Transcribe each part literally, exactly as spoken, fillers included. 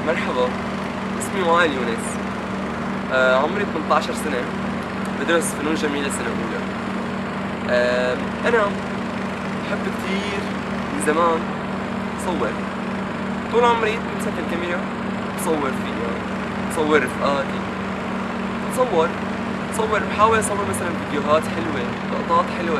مرحبا، اسمي وائل يونس. آه عمري ثمانية عشر سنة، بدرس فنون جميلة سنة أولى. آه أنا بحب كتير من زمان صور. طول عمري بمسك الكاميرا بصور فيها، بصور رفقاتي، بصور بصور بحاول أصور مثلا فيديوهات حلوة، لقطات حلوة.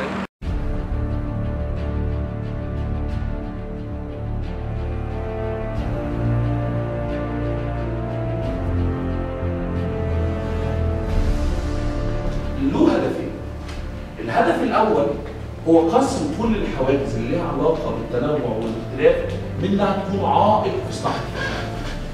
له هدفين. الهدف الاول هو قسم كل الحواجز اللي لها علاقه بالتنوع والاختلاف من انها تكون عائق في صناعه الفن.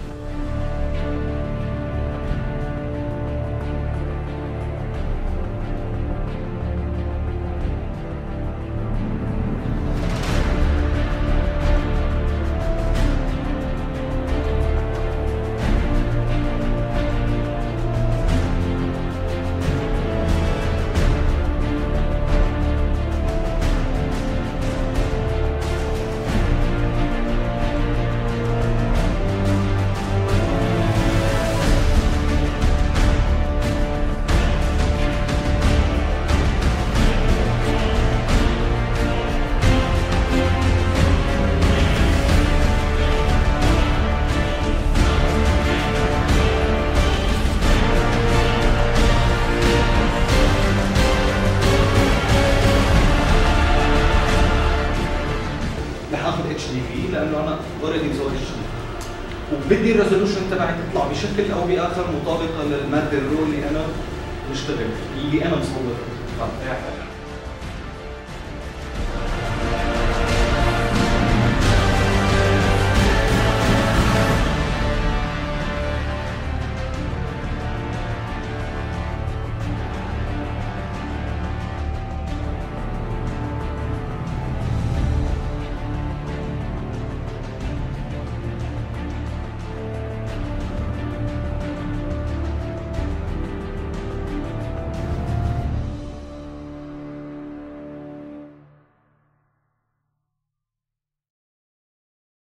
رح اخذ اتش دي في لانه انا اوريدي مصور اتش دي وبدي الريزولوشن تبعي تطلع بشكل او باخر مطابقه للماده الرو اللي انا مشتغل اللي انا مصور.